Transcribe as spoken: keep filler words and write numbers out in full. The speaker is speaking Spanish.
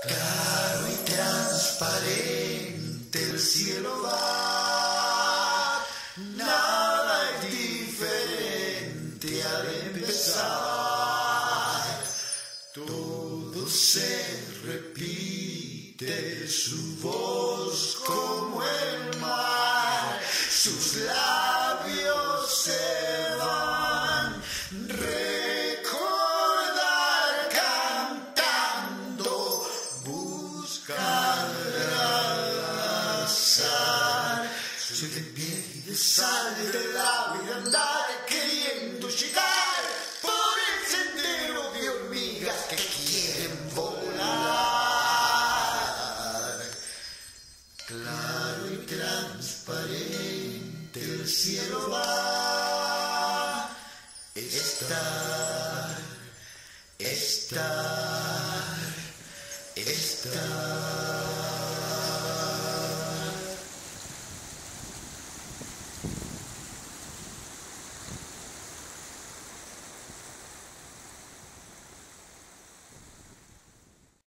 Claro y transparente el cielo va, nada es diferente al empezar. Todo se repite, su voz como el mar, sus labios se van. Recordar cantando, buscar al azar. Soy de piel y de sal, de la vida andar, queriendo llegar por el sendero de hormigas que quieren volar. Claro y transparente el cielo va. Estar, estar, estar.